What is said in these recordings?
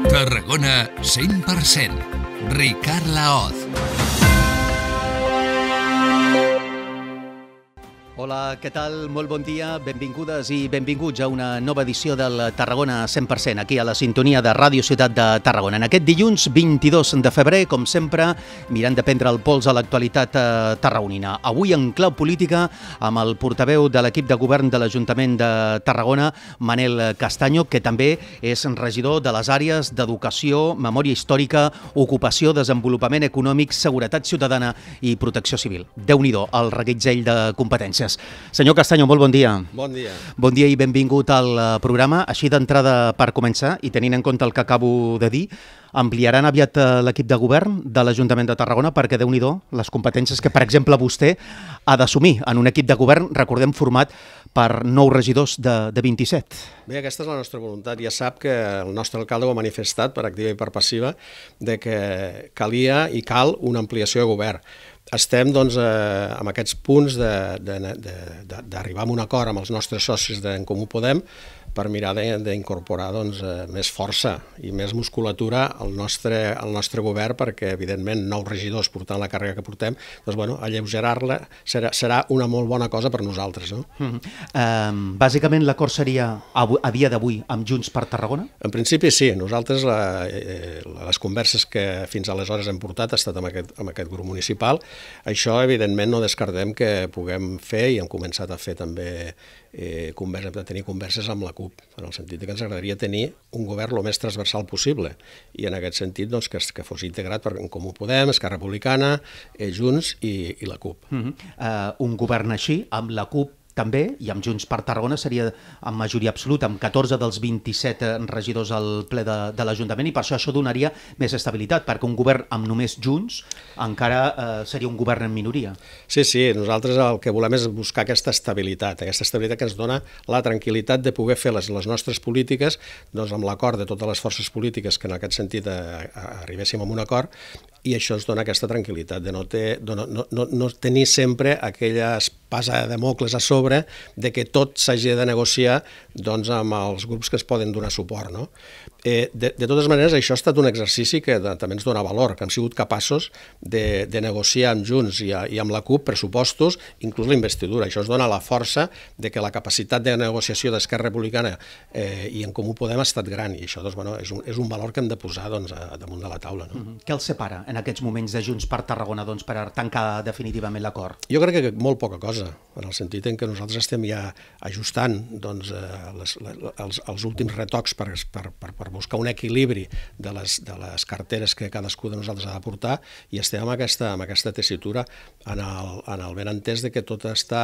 Tarragona 100%. Ricard Laoz. Hola, què tal? Molt bon dia, benvingudes i benvinguts a una nova edició del Tarragona 100%, aquí a la sintonia de Ràdio Ciutat de Tarragona. En aquest dilluns 22 de febrer, com sempre, mirant de prendre el pols a l'actualitat tarragonina. Avui en clau política amb el portaveu de l'equip de govern de l'Ajuntament de Tarragona, Manel Castaño, que també és regidor de les àrees d'educació, memòria històrica, ocupació, desenvolupament econòmic, seguretat ciutadana i protecció civil. Déu-n'hi-do, el reguitzell de competències. Senyor Castaño, molt bon dia. Bon dia. Bon dia i benvingut al programa. Així d'entrada, per començar, i tenint en compte el que acabo de dir, ampliaran aviat l'equip de govern de l'Ajuntament de Tarragona perquè, Déu-n'hi-do, les competències que, per exemple, vostè ha d'assumir en un equip de govern, recordem, format per 9 regidors de 27. Bé, aquesta és la nostra voluntat. Ja sap que el nostre alcalde ho ha manifestat per activa i per passiva de que calia i cal una ampliació de govern. Estem doncs, amb aquests punts d'arribar a un acord amb els nostres socis d'en Comú Podem per mirar d'incorporar més força i més musculatura al nostre govern perquè, evidentment, 9 regidors portant la càrrega que portem, doncs, alleugerar-la serà una molt bona cosa per nosaltres. No? Bàsicament, l'acord seria a dia d'avui amb Junts per Tarragona? En principi, sí. Nosaltres, les converses que fins aleshores hem portat ha estat amb aquest grup municipal. Això, evidentment, no descartem que puguem fer, i hem començat a fer també tenir converses amb la CUP, en el sentit que ens agradaria tenir un govern el més transversal possible, i en aquest sentit que fos integrat per En Comú Podem, Esquerra Republicana, Junts i la CUP. Un govern així, amb la CUP també, i amb Junts per Tarragona, seria en majoria absoluta, amb 14 dels 27 regidors al ple de l'Ajuntament, i per això donaria més estabilitat, perquè un govern amb només Junts encara seria un govern en minoria. Sí, nosaltres el que volem és buscar aquesta estabilitat que ens dona la tranquil·litat de poder fer les nostres polítiques amb l'acord de totes les forces polítiques que en aquest sentit arribéssim a un acord, i això ens dona aquesta tranquil·litat de no tenir sempre aquella espasa de Damocles a sobre de que tot s'hagi de negociar amb els grups que es poden donar suport. No? De totes maneres, això ha estat un exercici que també ens dona valor, que hem sigut capaços de negociar amb Junts i amb la CUP pressupostos, inclús la investidura. Això ens dona la força de que la capacitat de negociació d'Esquerra Republicana i En Comú Podem ha estat gran, i això és un valor que hem de posar damunt de la taula. No? Què els separa en aquests moments de Junts per Tarragona per tancar definitivament l'acord? Jo crec que molt poca cosa, en el sentit en què nosaltres estem ja ajustant els últims retocs per buscar un equilibri de les carteres que cadascú de nosaltres ha d'aportar, i estem amb aquesta tessitura en el benentès de que tot està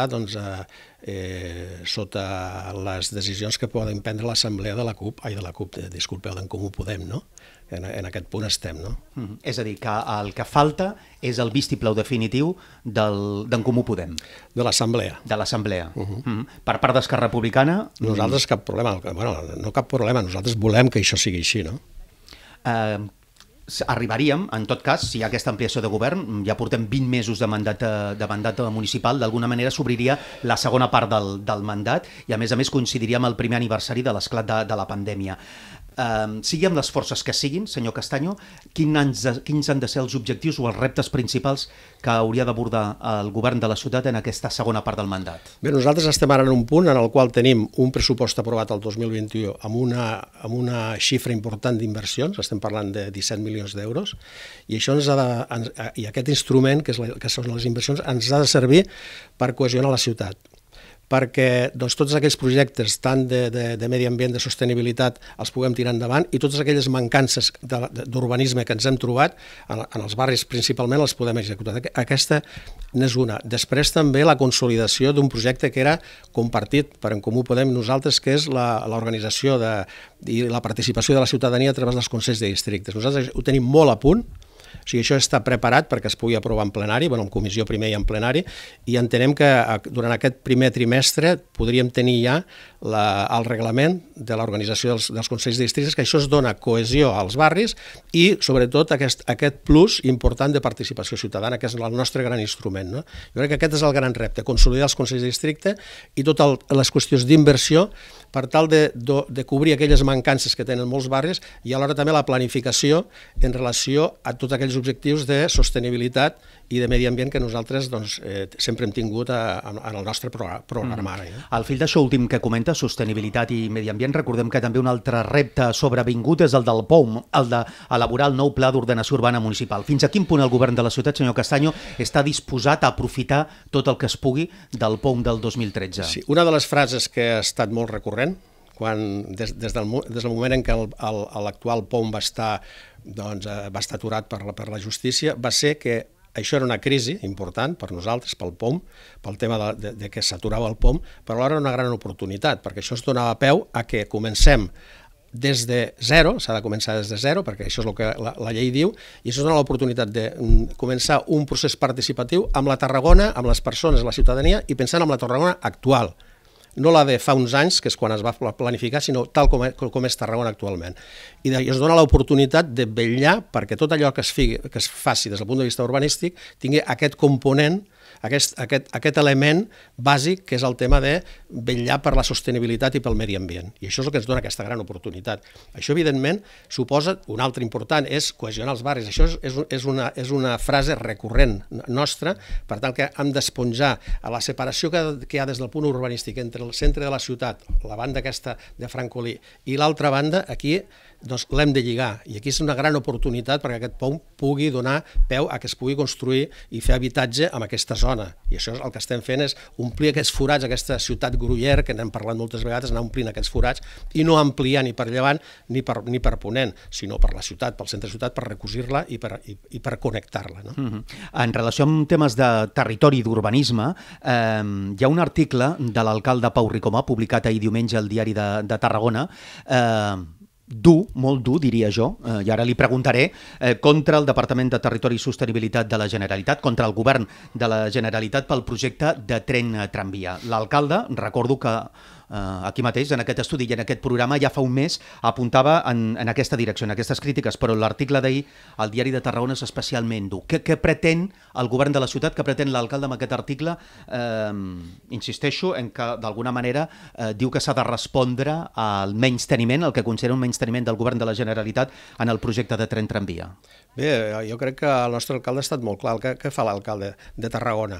sota les decisions que poden prendre l'assemblea d'en Comú Podem, no? En aquest punt estem. No? És a dir, que el que falta és el vistiplau definitiu d'en Comú Podem. De l'assemblea. De l'assemblea. Per part d'Esquerra Republicana... Nosaltres cap problema, no cap problema, nosaltres volem que això sigui així, no? Arribaríem, en tot cas, si hi ha aquesta ampliació de govern, ja portem 20 mesos de mandat municipal, d'alguna manera s'obriria la segona part del mandat, i a més coincidiria amb el primer aniversari de l'esclat de la pandèmia. Sigui amb les forces que siguin, senyor Castaño, quins han de ser els objectius o els reptes principals que hauria d'abordar el govern de la ciutat en aquesta segona part del mandat? Bé, nosaltres estem ara en un punt en el qual tenim un pressupost aprovat el 2021 amb una xifra important d'inversions, estem parlant de 17 milions d'euros, i això i aquest instrument, que són les inversions, ens ha de servir per cohesionar la ciutat, perquè tots aquells projectes tant de medi ambient, de sostenibilitat, els puguem tirar endavant, i totes aquelles mancances d'urbanisme que ens hem trobat en els barris principalment les podem executar. Aquesta n'és una. Després també la consolidació d'un projecte que era compartit per En Comú Podem i nosaltres, que és l'organització i la participació de la ciutadania a través dels consells de districtes. Nosaltres ho tenim molt a punt. O sigui, això està preparat perquè es pugui aprovar en plenari, en comissió primer i en plenari, i entenem que durant aquest primer trimestre podríem tenir ja el reglament de l'organització dels consells de districtes, que això es dona cohesió als barris i, sobretot, aquest plus important de participació ciutadana, que és el nostre gran instrument. No? Jo crec que aquest és el gran repte, consolidar els consells de districte i totes les qüestions d'inversió per tal de cobrir aquelles mancances que tenen molts barris i alhora també la planificació en relació a tots aquells objectius de sostenibilitat i de medi ambient que nosaltres sempre hem tingut en el nostre programari. Al fil d'això últim que comenta, sostenibilitat i medi ambient, recordem que també un altre repte sobrevingut és el del POM, el d'elaborar el nou Pla d'Ordenació Urbana Municipal. Fins a quin punt el govern de la ciutat, senyor Castaño, està disposat a aprofitar tot el que es pugui del POM del 2013? Sí, una de les frases que ha estat molt recurrent, des del moment en què l'actual POM va estar aturat per la justícia, va ser que això era una crisi important per nosaltres, pel POM, pel tema de que s'aturava el POM, però alhora era una gran oportunitat, perquè això ens donava peu a que comencem des de zero, s'ha de començar des de zero, perquè això és el que la llei diu, i això ens dona l'oportunitat de començar un procés participatiu amb la Tarragona, amb les persones, la ciutadania, i pensant en la Tarragona actual, no la de fa uns anys, que és quan es va planificar, sinó tal com és Tarragona actualment. I es dona l'oportunitat de vetllar perquè tot allò que es faci des del punt de vista urbanístic tingui aquest component, aquest element bàsic, que és el tema de vetllar per la sostenibilitat i pel medi ambient. I això és el que ens dona aquesta gran oportunitat. Això, evidentment, suposa, un altre important, és cohesionar els barris. Això és una frase recurrent nostra, per tant que hem d'esponjar a la separació que hi ha des del punt urbanístic entre el centre de la ciutat, la banda aquesta de Francolí, i l'altra banda, aquí l'hem de lligar, i aquí és una gran oportunitat perquè aquest POM pugui donar peu a que es pugui construir i fer habitatge en aquesta zona, i això el que estem fent és omplir aquests forats, aquesta ciutat gruyer que n'hem parlat moltes vegades, anar omplint aquests forats i no ampliar ni per llevant ni per ponent, sinó per la ciutat, pel centre de ciutat, per recosir-la i per connectar-la. En relació amb temes de territori i d'urbanisme, hi ha un article de l'alcalde Pau Ricomà publicat ahir diumenge al Diari de Tarragona, dur, molt dur, diria jo, i ara li preguntaré, contra el Departament de Territori i Sostenibilitat de la Generalitat, contra el govern de la Generalitat pel projecte de tren tramvia. L'alcalde, recordo que aquí mateix, en aquest estudi i en aquest programa, ja fa un mes apuntava en aquesta direcció, en aquestes crítiques, però l'article d'ahir al Diari de Tarragona és especialment dur. Què pretén el govern de la ciutat, què pretén l'alcalde amb aquest article? Insisteixo en que, d'alguna manera, diu que s'ha de respondre al menysteniment, el que considera un menysteniment del govern de la Generalitat en el projecte de tren tramvia. Bé, jo crec que el nostre alcalde ha estat molt clar. Què fa l'alcalde de Tarragona?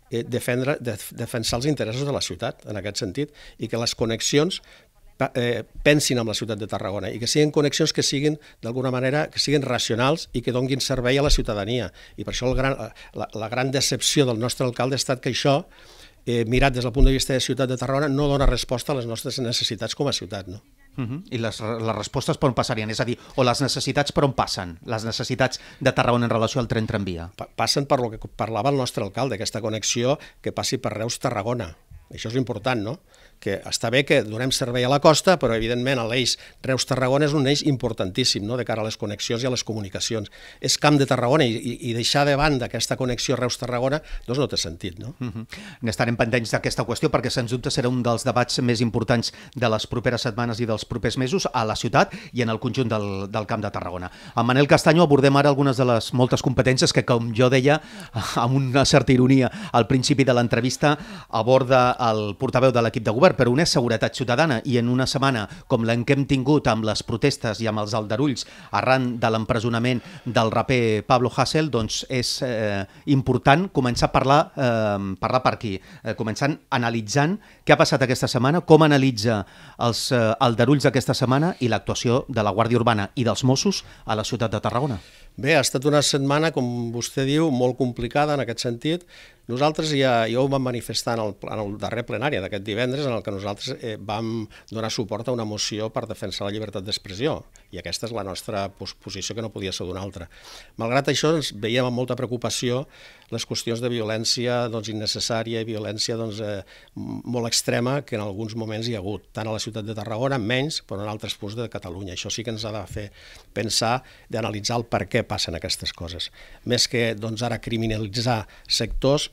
Defensar els interessos de la ciutat, en aquest sentit, i que les connexions pensin en la ciutat de Tarragona i que siguin connexions que siguin, d'alguna manera, que siguin racionals i que donguin servei a la ciutadania. I per això la gran decepció del nostre alcalde ha estat que això, mirat des del punt de vista de ciutat de Tarragona, no dona resposta a les nostres necessitats com a ciutat, no? I les respostes per on passarien? És a dir, o les necessitats per on passen? Les necessitats de Tarragona en relació al tren tramvia? Passen per el que parlava el nostre alcalde, aquesta connexió que passi per Reus-Tarragona. Això és important, no? Que està bé que donem servei a la costa, però evidentment l'eix Reus-Tarragona és un eix importantíssim, no?, de cara a les connexions i a les comunicacions. És Camp de Tarragona i deixar de banda aquesta connexió Reus-Tarragona doncs no té sentit, no? N'estarem pendents d'aquesta qüestió perquè sens dubte serà un dels debats més importants de les properes setmanes i dels propers mesos a la ciutat i en el conjunt del Camp de Tarragona. Amb Manel Castaño abordem ara algunes de les moltes competències que, com jo deia, amb una certa ironia al principi de l'entrevista, aborda el portaveu de l'equip de govern, però una és seguretat ciutadana, i en una setmana com la que hem tingut amb les protestes i amb els aldarulls arran de l'empresonament del raper Pablo Hasél, doncs és important començar a parlar per aquí, començant analitzant què ha passat aquesta setmana, com analitza els aldarulls d'aquesta setmana i l'actuació de la Guàrdia Urbana i dels Mossos a la ciutat de Tarragona. Bé, ha estat una setmana, com vostè diu, molt complicada en aquest sentit. Nosaltres ja ho vam manifestar en el darrer plenari d'aquest divendres, en el que nosaltres vam donar suport a una moció per defensar la llibertat d'expressió, i aquesta és la nostra posició, que no podia ser d'una altra. Malgrat això, ens veiem amb molta preocupació les qüestions de violència innecessària i violència molt extrema que en alguns moments hi ha hagut, tant a la ciutat de Tarragona, menys, però en altres punts de Catalunya. Això sí que ens ha de fer pensar, d'analitzar el per què passen aquestes coses. Més que ara criminalitzar sectors,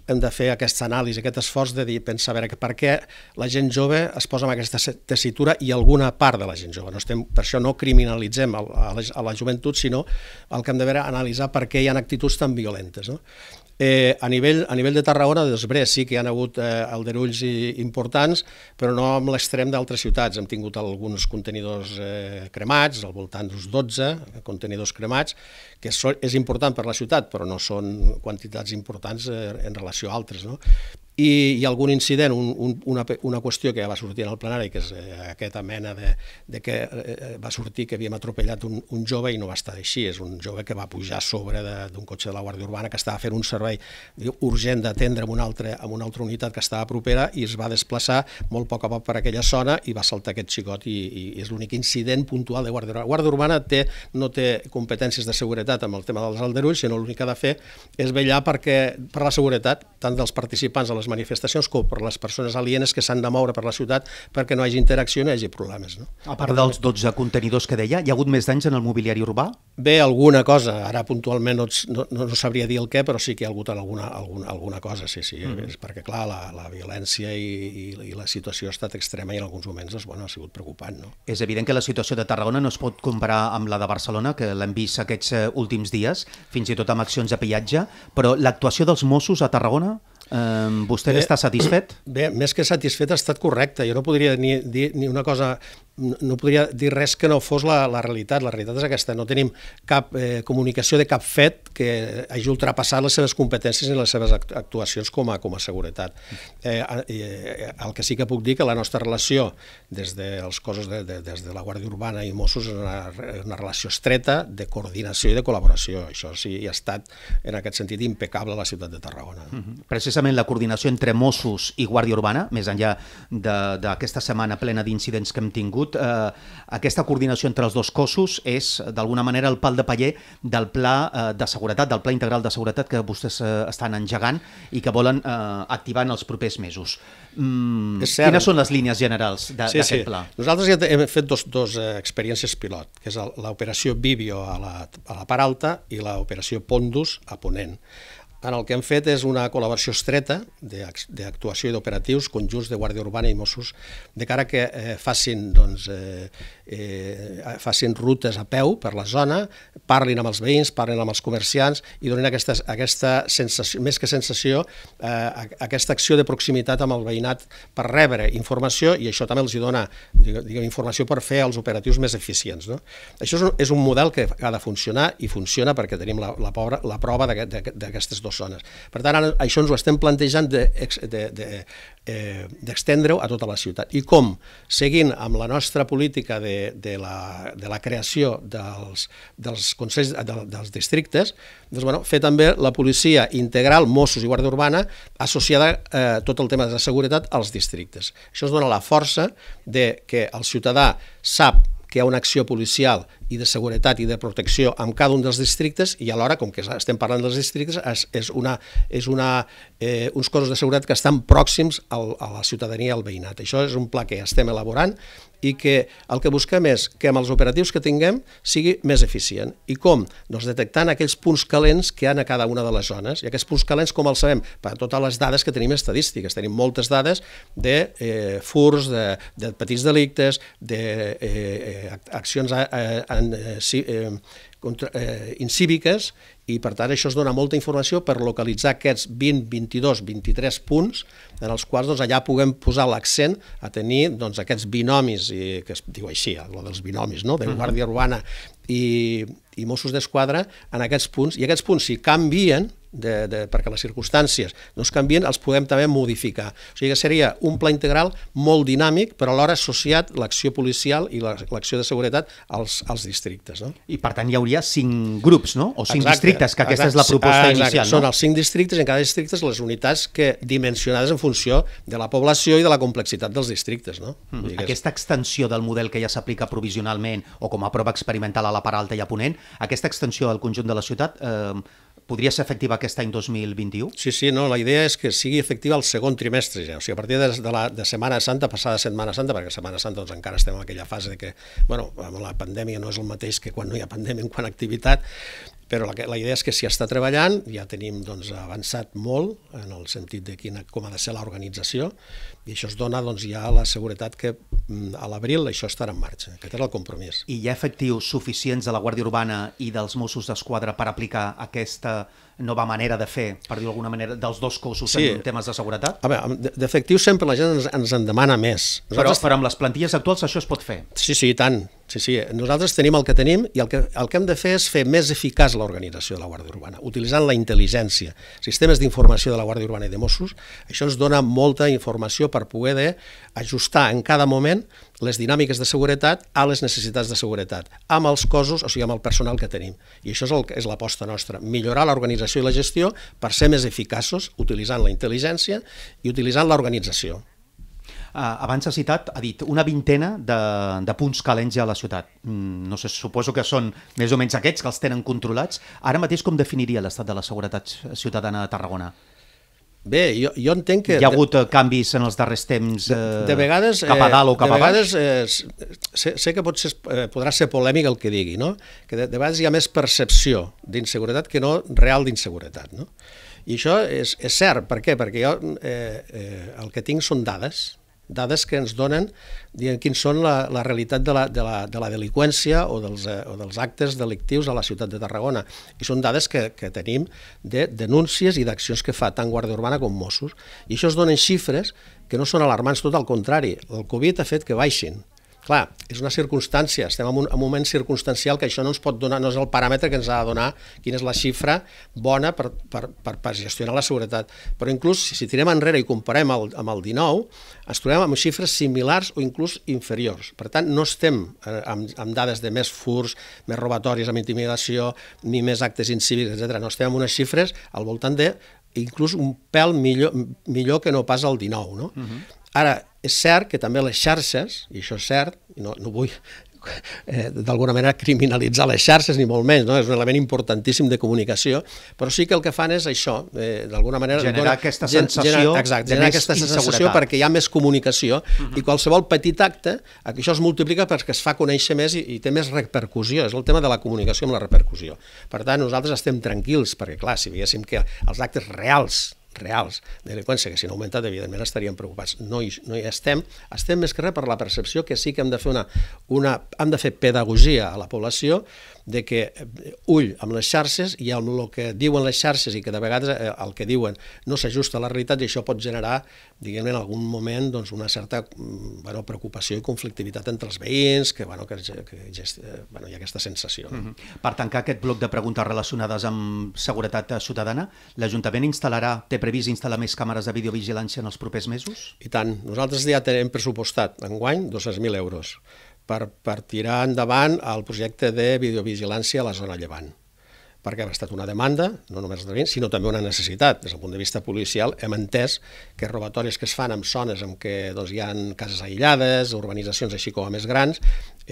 hem de fer aquesta anàlisi, aquest esforç de dir, pensar a veure per què la gent jove es posa en aquesta tessitura i alguna part de la gent jove. Per això no criminalitzem a la joventut, sinó el que hem de veure, analitzar per què hi ha actituds tan violentes, no? A nivell de Tarragona, després sí que hi ha hagut aldarulls importants, però no amb l'extrem d'altres ciutats. Hem tingut alguns contenidors cremats, al voltant d'uns 12 contenidors cremats, que és important per la ciutat, però no són quantitats importants en relació a altres, no? I algun incident, una qüestió que ja va sortir en el plenari, que és aquesta mena de que va sortir que havíem atropellat un jove i no va estar així. És un jove que va pujar a sobre d'un cotxe de la Guàrdia Urbana que estava fent un servei urgent d'atendre amb una altra unitat que estava propera i es va desplaçar molt a poc per aquella zona i va saltar aquest xicot i és l'únic incident puntual de Guàrdia Urbana. Guàrdia Urbana no té competències de seguretat amb el tema dels aldarulls, sinó l'únic que ha de fer és vetllar per la seguretat tant dels participants a les manifestacions com per les persones alienes que s'han de moure per la ciutat perquè no hi hagi interacció i no hi hagi problemes. No? A part dels 12 contenidors que deia, hi ha hagut més danys en el mobiliari urbà? Bé, alguna cosa. Ara puntualment no sabria dir el què, però sí que hi ha hagut alguna cosa, sí. Perquè, clar, la violència i la situació ha estat extrema i en alguns moments ha sigut preocupant. No? És evident que la situació de Tarragona no es pot comparar amb la de Barcelona, que l'hem vist aquests últims dies, fins i tot amb accions de pillatge, però l'actuació dels Mossos a Tarragona, vostè està satisfet? Bé, més que satisfet ha estat correcte. Jo no podria dir ni una cosa, no podria dir res que no fos la realitat. La realitat és aquesta. No tenim cap comunicació de cap fet que hagi ultrapassat les seves competències i les seves actuacions com a seguretat. El que sí que puc dir que la nostra relació des dels cossos des de la Guàrdia Urbana i Mossos és una relació estreta de coordinació i de col·laboració. Això sí ha estat, en aquest sentit, impecable a la ciutat de Tarragona. Precisament la coordinació entre Mossos i Guàrdia Urbana, més enllà d'aquesta setmana plena d'incidents que hem tingut, aquesta coordinació entre els dos cossos és, d'alguna manera, el pal de paller del pla de seguretat, del pla integral de seguretat que vostès estan engegant i que volen activar en els propers mesos. Quines són les línies generals d'aquest pla? Nosaltres ja hem fet dos experiències pilot, que és l'operació Vivio a la part alta i l'operació Pondus a Ponent. En el que hem fet és una col·laboració estreta d'actuació i d'operatius conjunts de Guàrdia Urbana i Mossos de cara que facin rutes a peu per la zona, parlin amb els veïns, parlin amb els comerciants i donin aquesta sensació, més que sensació, aquesta acció de proximitat amb el veïnat per rebre informació i això també els dona informació per fer els operatius més eficients. Això és un model que ha de funcionar i funciona perquè tenim la prova d'aquestes dues zones. Per tant, això ens ho estem plantejant d'estendre-ho a tota la ciutat. I com? Seguint amb la nostra política de la creació dels consells dels districtes, fer també la policia integral, Mossos i Guàrdia Urbana, associada a tot el tema de la seguretat als districtes. Això ens dona la força que el ciutadà sap que hi ha una acció policial i de seguretat i de protecció en cada un dels districtes i alhora, com que estem parlant dels districtes, és uns cossos de seguretat que estan pròxims a la ciutadania i al veïnat. Això és un pla que estem elaborant i que el que busquem és que amb els operatius que tinguem sigui més eficient. I com? Doncs detectant aquells punts calents que hi ha a cada una de les zones. I aquests punts calents, com els sabem? Per totes les dades que tenim estadístiques. Tenim moltes dades de furs, de petits delictes, d'accions incíviques i per tant això es dona molta informació per localitzar aquests 20, 22, 23 punts en els quals allà puguem posar l'accent a tenir aquests binomis, que es diu així, el dels binomis, de Guàrdia Urbana i Mossos d'Esquadra en aquests punts, i aquests punts si canvien perquè les circumstàncies no es canvien, els podem també modificar. O sigui que seria un pla integral molt dinàmic, però alhora associat l'acció policial i l'acció de seguretat als districtes. I per tant hi hauria 5 grups, no? O 5 districtes, que aquesta és la proposta inicial. Són els 5 districtes, en cada districte les unitats dimensionades en funció de la població i de la complexitat dels districtes. Aquesta extensió del model que ja s'aplica provisionalment o com a prova experimental a la part alta i a Ponent, aquesta extensió al conjunt de la ciutat podria ser efectiva aquest any 2021? Sí, la idea és que sigui efectiva el segon trimestre ja, o sigui, a partir de Setmana Santa, passada Setmana Santa, perquè Setmana Santa encara estem en aquella fase de que, amb la pandèmia no és el mateix que quan no hi ha pandèmia en quant a activitat, però la idea és que s'hi està treballant, ja tenim avançat molt en el sentit de com ha de ser l'organització, i això es dona ja la seguretat que a l'abril això estarà en marxa. Aquest és el compromís. I hi ha efectius suficients de la Guàrdia Urbana i dels Mossos d'Esquadra per aplicar aquesta nova manera de fer, per dir-ho d'alguna manera, dels dos cossos en temes de seguretat? A veure, d'efectius sempre la gent ens en demana més. Però amb les plantilles actuals això es pot fer? Sí, i tant. Sí. Nosaltres tenim el que tenim i el que hem de fer és fer més eficaç l'organització de la Guàrdia Urbana, utilitzant la intel·ligència, sistemes d'informació de la Guàrdia Urbana i de Mossos. Això ens dona molta informació per poder ajustar en cada moment les dinàmiques de seguretat a les necessitats de seguretat, amb els cossos, o sigui, amb el personal que tenim. I això és l'aposta nostra, millorar l'organització i la gestió per ser més eficaços, utilitzant la intel·ligència i utilitzant l'organització. Abans ha citat, ha dit, una vintena de punts calents ja a la ciutat. No sé, suposo que són més o menys aquests que els tenen controlats. Ara mateix com definiria l'estat de la seguretat ciutadana a Tarragona? Bé, jo entenc que... Hi ha hagut canvis en els darrers temps de vegades, cap a dalt o cap a baix? De vegades sé que podrà ser polèmic el que digui, no? Que de vegades hi ha més percepció d'inseguretat que no real d'inseguretat, no? I això és cert. Per què? Perquè jo el que tinc són dades que ens donen quins són la realitat de la delinqüència o dels actes delictius a la ciutat de Tarragona. I són dades que tenim de denúncies i d'accions que fa tant Guàrdia Urbana com Mossos. I això es donen xifres que no són alarmants, tot al contrari. El Covid ha fet que baixin. Clar, és una circumstància, estem en un moment circumstancial que això no ens pot donar, no és el paràmetre que ens ha de donar quina és la xifra bona per gestionar la seguretat. Però inclús si tirem enrere i comparem amb el 19, ens trobem amb xifres similars o inclús inferiors. Per tant, no estem amb dades de més furts, més robatoris amb intimidació, ni més actes incívics, etc. No estem amb unes xifres al voltant de inclús un pèl millor que no pas el 19, no? Ara, és cert que també les xarxes, i això és cert, i no vull d'alguna manera criminalitzar les xarxes, ni molt menys, no? És un element importantíssim de comunicació, però sí que el que fan és això, d'alguna manera... Generar aquesta sensació de més inseguretat. Perquè hi ha més comunicació i qualsevol petit acte, això es multiplica perquè es fa conèixer més i té més repercussió, és el tema de la comunicació amb la repercussió. Per tant, nosaltres estem tranquils, perquè clar, si veiéssim que els actes reals de delinqüència, que si no ha augmentat, evidentment estaríem preocupats. No hi estem més que res per la percepció que sí que hem de fer pedagogia a la població de que ull amb les xarxes i amb el que diuen les xarxes i que de vegades el que diuen no s'ajusta a la realitat i això pot generar, diguem-ne, en algun moment una certa preocupació i conflictivitat entre els veïns, que hi ha aquesta sensació. Per tancar aquest bloc de preguntes relacionades amb seguretat ciutadana, l'Ajuntament té previst instal·lar més càmeres de videovigilància en els propers mesos? I tant. Nosaltres ja tenim pressupostat enguany 200.000 euros per tirar endavant el projecte de videovigilància a la zona Llevant, perquè ha estat una demanda, no només de veïns, sinó també una necessitat. Des del punt de vista policial hem entès que robatoris que es fan en zones en què hi ha cases aïllades, urbanitzacions així com a més grans,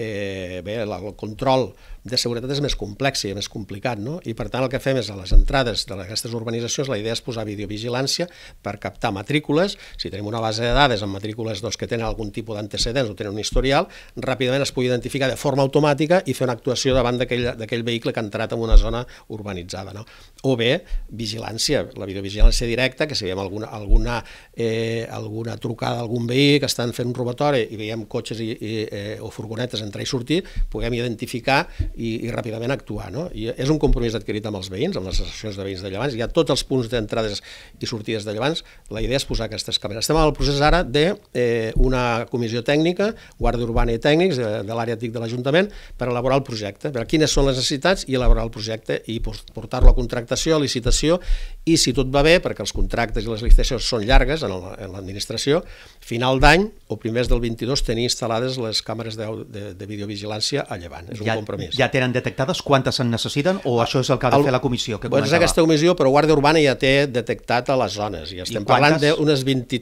el control de seguretat és més complex i més complicat, no? I per tant el que fem és a les entrades d'aquestes urbanitzacions la idea és posar videovigilància per captar matrícules. Si tenim una base de dades amb matrícules que tenen algun tipus d'antecedents o tenen un historial, ràpidament es pugui identificar de forma automàtica i fer una actuació davant d'aquell vehicle que ha entrat en una zona urbanitzada, no? O bé, vigilància, la videovigilància directa, que si veiem alguna trucada d'algun veí que estan fent un robatori i veiem cotxes o furgonetes entrar i sortir, puguem identificar i ràpidament actuar, no? I és un compromís adquirit amb els veïns, amb les associacions de veïns de Llevants. Hi ha tots els punts d'entrades i sortides de Llevants. La idea és posar aquestes càmeres. Estem en el procés ara d'una comissió tècnica, Guàrdia Urbana i tècnics de l'àrea TIC de l'Ajuntament, per elaborar el projecte, per quines són les necessitats i elaborar el projecte i portar-lo a contractació, a licitació, i si tot va bé, perquè els contractes i les licitacions són llargues en l'administració, final d'any o primers del 22 tenir instal·lades les càmeres de videovigilància a Llevant. És un compromís. Ja tenen detectades quantes se'n necessiten o això és el que ha de fer la comissió? És aquesta comissió, però Guàrdia Urbana ja té detectat a les zones i estem parlant d'unes 20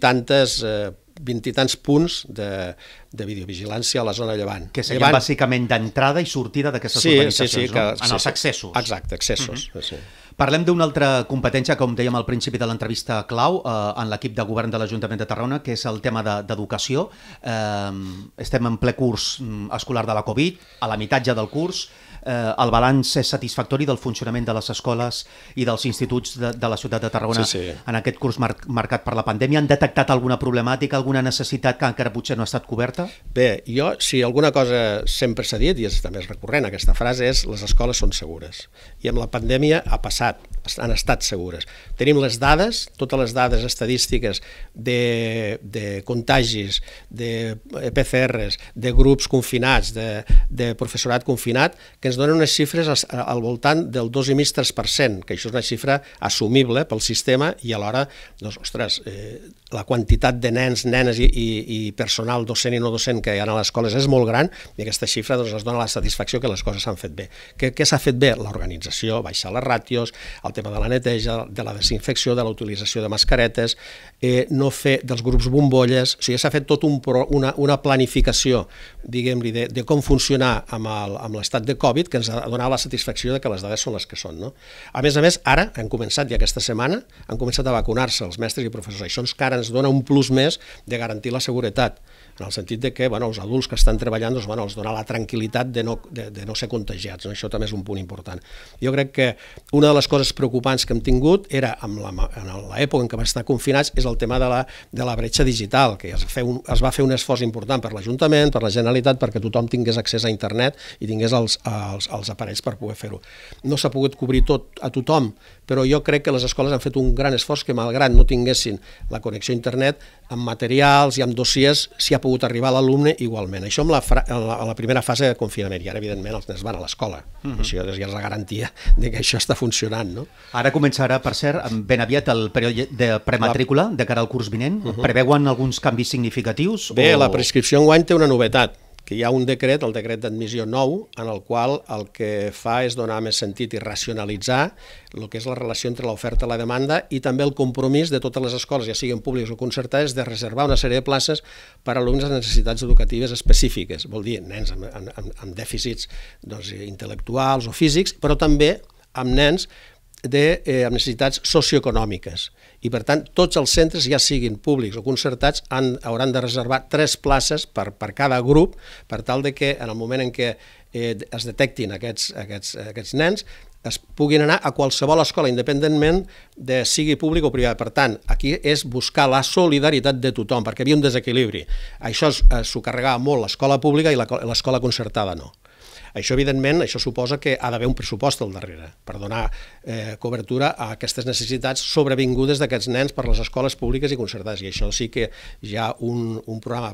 i tants punts de videovigilància a la zona Llevant. Que serien bàsicament d'entrada i sortida d'aquestes urbanitzacions, en els accessos. Exacte, accessos. Parlem d'una altra competència, com dèiem al principi de l'entrevista clau, en l'equip de govern de l'Ajuntament de Tarragona, que és el tema d'educació. Estem en ple curs escolar de la Covid, a la meitat ja del curs. El balanç és satisfactori del funcionament de les escoles i dels instituts de la ciutat de Tarragona en aquest curs marcat per la pandèmia. Han detectat alguna problemàtica, alguna necessitat que encara potser no ha estat coberta? Bé, si alguna cosa sempre s'ha dit, i també és recurrent aquesta frase, és les escoles són segures. I amb la pandèmia ha passat, han estat segures. Tenim les dades, totes les dades estadístiques de contagis, de PCRs, de grups confinats, de professorat confinat, que ens donen unes xifres al voltant del 2,5-3%, que això és una xifra assumible pel sistema i alhora, doncs, ostres, la quantitat de nens, nenes i personal docent i no docent que hi ha a les escoles és molt gran i aquesta xifra doncs, ens dona la satisfacció que les coses s'han fet bé. Què s'ha fet bé? L'organització, baixar les ràtios, el tema de la neteja, de la desinfecció, de la utilització de mascaretes, no fer dels grups bombolles, o sigui, s'ha fet tot una planificació, diguem-li, de com funcionar amb l'estat de Covid, que ens ha donat la satisfacció de que les dades són les que són. A més, ara, han començat ja aquesta setmana, han començat a vacunar-se els mestres i professors. Això encara ens dona un plus més de garantir la seguretat, en el sentit de que els adults que estan treballant els dona la tranquil·litat de no ser contagiats. Això també és un punt important. Jo crec que una de les coses preocupants que hem tingut era, en l'època en què vam estar confinats, és el tema de la bretxa digital, que es va fer un esforç important per l'Ajuntament, per la Generalitat, perquè tothom tingués accés a internet i tingués els aparells per poder fer-ho. No s'ha pogut cobrir tot a tothom, però jo crec que les escoles han fet un gran esforç que, malgrat no tinguessin la connexió a internet, amb materials i amb dossiers s'hi ha pogut arribar a l'alumne igualment. Això en la primera fase de confinament, i ara evidentment els nens van a l'escola. Això ja és la garantia de que això està funcionant. Ara començarà, per cert, ben aviat el període de prematrícula de cara al curs vinent. Preveuen alguns canvis significatius? Bé, la prescripció enguany té una novetat, que hi ha un decret, el decret d'admissió 9, en el qual el que fa és donar més sentit i racionalitzar el que és la relació entre l'oferta i la demanda i també el compromís de totes les escoles, ja siguin públiques o concertades, de reservar una sèrie de places per a alumnes amb necessitats educatives específiques, vol dir nens amb dèficits intel·lectuals o físics, però també amb nens amb necessitats socioeconòmiques. I, per tant, tots els centres, ja siguin públics o concertats, hauran de reservar 3 places per cada grup, per tal que en el moment en què es detectin aquests nens, es puguin anar a qualsevol escola, independentment de sigui públic o privat. Per tant, aquí és buscar la solidaritat de tothom, perquè hi havia un desequilibri. Això s'ho carregava molt l'escola pública i l'escola concertada no. Això, evidentment, suposa que ha d'haver un pressupost al darrere per donar cobertura a aquestes necessitats sobrevingudes d'aquests nens per les escoles públiques i concertades. I això sí que hi ha un programa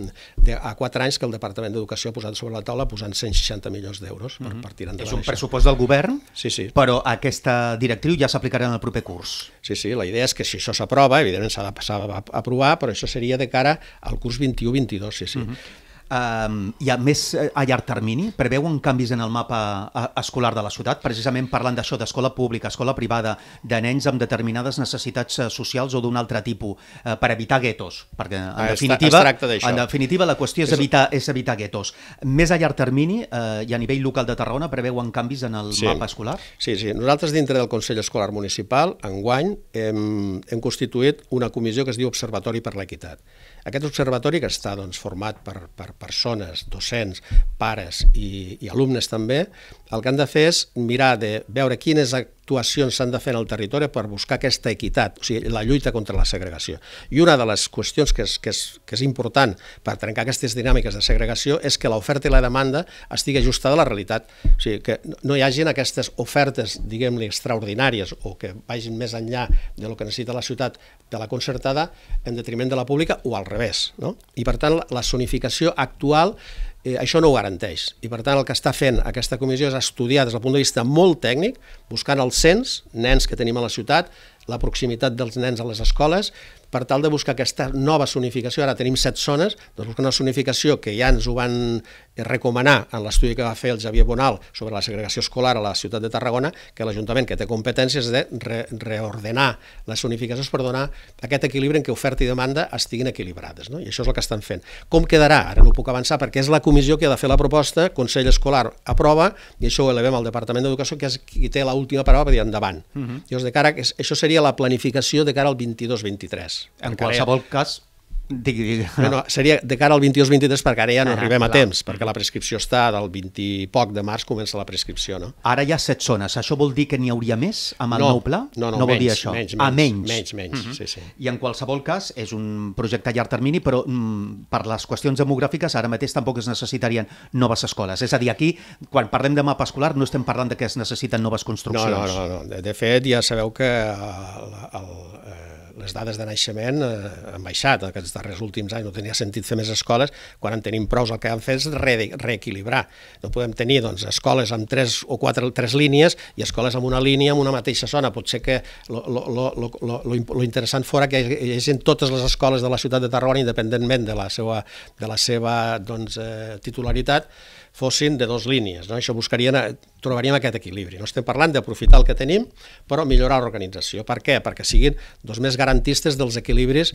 a 4 anys que el Departament d'Educació ha posat sobre la taula posant 160 milions d'euros per tirar endavant. És un pressupost del govern, sí. Però aquesta directriu ja s'aplicarà en el proper curs. Sí, la idea és que si això s'aprova, evidentment s'ha d'aprovar, però això seria de cara al curs 21-22, sí. I a més a llarg termini, preveuen canvis en el mapa escolar de la ciutat, precisament parlant d'això, d'escola pública, escola privada, de nens amb determinades necessitats socials o d'un altre tipus, per evitar guetos, perquè en definitiva la qüestió és evitar guetos. Més a llarg termini i a nivell local de Tarragona preveuen canvis en el mapa escolar? Sí. Nosaltres dintre del Consell Escolar Municipal, enguany, hem constituït una comissió que es diu Observatori per l'Equitat. Aquest observatori, que està format per persones, docents, pares i alumnes també, el que han de fer és mirar de veure quines actuacions s'han de fer en el territori per buscar aquesta equitat, o sigui, la lluita contra la segregació. I una de les qüestions que és important per trencar aquestes dinàmiques de segregació és que l'oferta i la demanda estigui ajustada a la realitat, o sigui, que no hi hagin aquestes ofertes, diguem-ne, extraordinàries o que vagin més enllà del que necessita la ciutat de la concertada en detriment de la pública o al revés, no? I per tant la zonificació actual això no ho garanteix i per tant el que està fent aquesta comissió és estudiar des del punt de vista molt tècnic, buscant el cens, nens que tenim a la ciutat, la proximitat dels nens a les escoles, per tal de buscar aquesta nova zonificació. Ara tenim 7 zones, doncs buscar una zonificació que ja ens ho van recomanar en l'estudi que va fer el Xavier Bonal sobre la segregació escolar a la ciutat de Tarragona, que l'Ajuntament, que té competències de reordenar les zonificacions per donar aquest equilibri en què oferta i demanda estiguin equilibrades, no? I això és el que estan fent. Com quedarà? Ara no puc avançar perquè és la comissió que ha de fer la proposta, Consell Escolar aprova i això ho elevem al Departament d'Educació, que és qui té l'última paraula per dir endavant. Llavors, de cara, això seria la planificació de cara al 22-23. En qualsevol cas... Digui. No, seria de cara al 22-23 perquè ara ja no arribem a temps, perquè la prescripció està del 20 i poc de març, comença la prescripció, no? Ara hi ha 7 zones. Això vol dir que n'hi hauria més amb el nou pla? No, vol dir això. Menys, sí. I en qualsevol cas és un projecte a llarg termini, però per les qüestions demogràfiques ara mateix tampoc es necessitarien noves escoles. És a dir, aquí, quan parlem de mapa escolar, no estem parlant de que es necessiten noves construccions. No. De fet, ja sabeu que les dades de naixement han baixat aquests darrers últims anys, no tenia sentit fer més escoles, quan en tenim prou el que han fet és reequilibrar. No podem tenir escoles amb 3 o 4 línies i escoles amb una línia, amb una mateixa zona. Potser que lo interessant fora que hi haguessin totes les escoles de la ciutat de Tarragona, independentment de la seva titularitat, fossin de 2 línies, no? Això trobaríem aquest equilibri. No estem parlant d'aprofitar el que tenim, però millorar l'organització. Per què? Perquè siguin més garantistes dels equilibris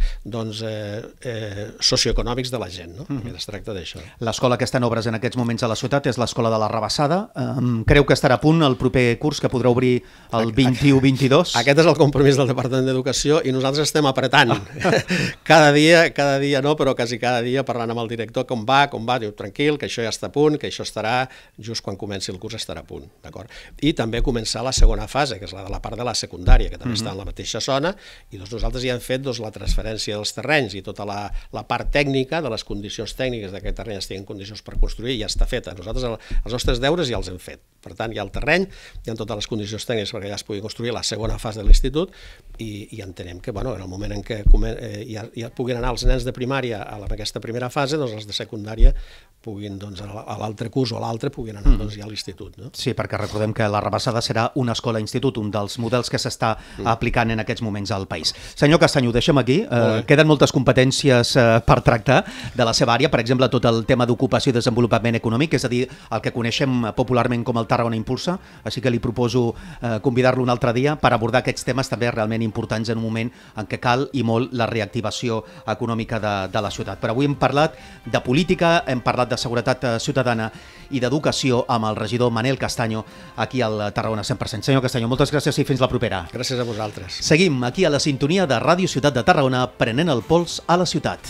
socioeconòmics de la gent, no? Es tracta d'això. L'escola que està en obres en aquests moments a la ciutat és l'escola de la Rabassada. Creu que estarà a punt el proper curs que podrà obrir el 21-22? Aquest és el compromís del Departament d'Educació i nosaltres estem apretant. Cada dia no, però quasi cada dia parlant amb el director com va, diu tranquil, que això ja està a punt, que això estarà just quan comenci el curs estarà a punt, d'acord? I també començar la segona fase, que és la part de la secundària, que també està en la mateixa zona, i nosaltres ja hem fet la transferència dels terrenys i tota la part tècnica de les condicions tècniques d'aquest terreny estigui en condicions per construir, ja està feta. Nosaltres els nostres deures ja els hem fet. Per tant, hi ha el terreny, hi ha totes les condicions tècniques perquè ja es pugui construir la segona fase de l'institut i entenem que en el moment en què ja puguin anar els nens de primària a aquesta primera fase, doncs els de secundària puguin, a l'altre curs o a l'altre, puguin anar ja a l'institut. No? Sí, perquè recordem que la Rabassada serà una escola-institut, un dels models que s'està aplicant en aquests moments al país. Senyor Castanyo, deixem aquí. Queden moltes competències per tractar de la seva àrea, per exemple, tot el tema d'ocupació i desenvolupament econòmic, és a dir, el que coneixem popularment com el Tarragona Impulsa, així que li proposo convidar-lo un altre dia per abordar aquests temes també realment importants en un moment en què cal i molt la reactivació econòmica de la ciutat. Però avui hem parlat de política, hem parlat de seguretat ciutadana i d'educació amb el regidor Manel Castanyo aquí al Tarragona 100%. Senyor Castanyo, moltes gràcies i fins la propera. Gràcies a vosaltres. Seguim aquí a la sintonia de Ràdio Ciutat de Tarragona, prenent el pols a la ciutat.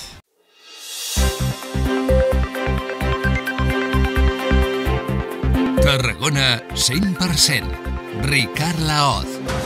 Tarragona 100%. Ricard Laoz.